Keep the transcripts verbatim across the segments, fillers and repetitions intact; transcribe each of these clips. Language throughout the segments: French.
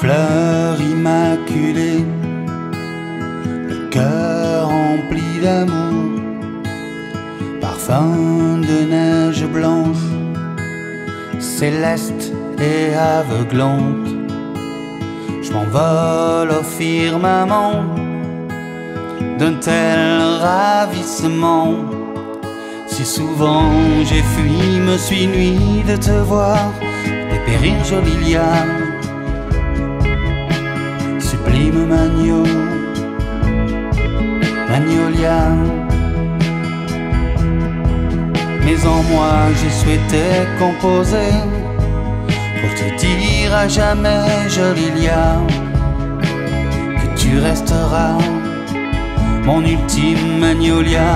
fleur immaculée, le cœur rempli d'amour, parfum de neige blanche, céleste et aveuglante. Je m'envole au firmament d'un tel ravissement. Si souvent j'ai fui, me suis nui de te voir dépérir, jolie liane. Sublime magno, magnolia. Mais en moi j'ai souhaité composer pour te dire à jamais, jolie Lia, que tu resteras mon ultime magnolia.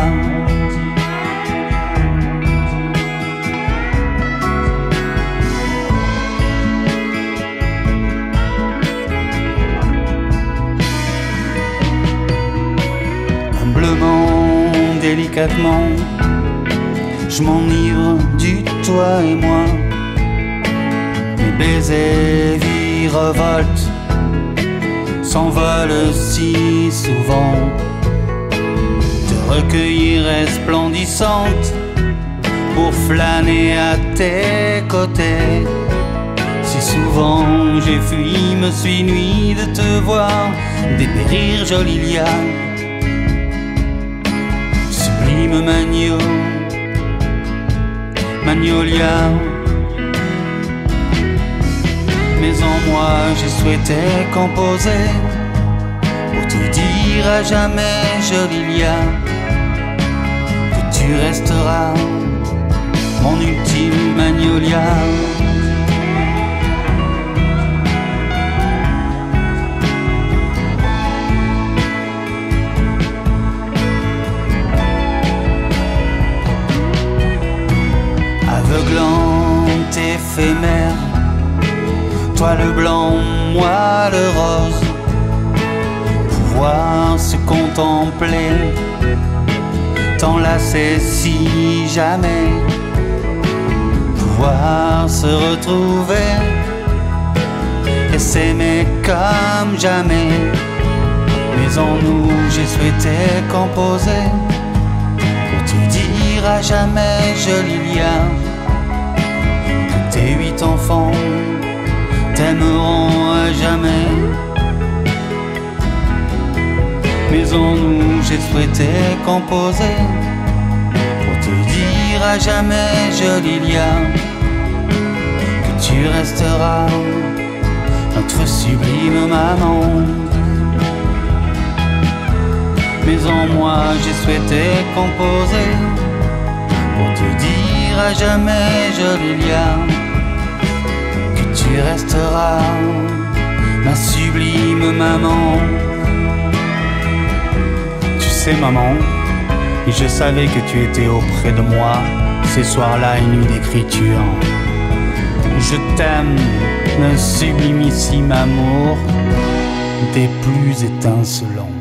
Humblement, délicatement, je m'enivre du toi et moi. Mes baisers virevoltent, s'envolent si souvent. Te recueillir resplendissante pour flâner à tes côtés. Si souvent j'ai fui, me suis nui de te voir dépérir, jolie Lia. Sublime magno, magnolia. Mais en moi j'ai souhaité composer pour te dire à jamais, jolie Lia, que tu resteras mon ultime magnolia. Aveuglante, éphémère, toi le blanc, moi le rose. Pouvoir se contempler, t'enlacer si jamais. Pouvoir se retrouver et s'aimer comme jamais. Mais en nous j'ai souhaité composer pour te dire à jamais, jolie Lia, que tes huit enfants t'aimeront à jamais. Mais en nous j'ai souhaité composer pour te dire à jamais, jolie Lia, que tu resteras notre sublime maman. Mais en moi j'ai souhaité composer pour te dire à jamais, jolie Lia, que tu resteras ma sublime maman. Tu sais maman, je savais que tu étais auprès de moi ces soirs-là et nuits d'écriture. Je t'aime d'un sublimissime amour, des plus étincelants.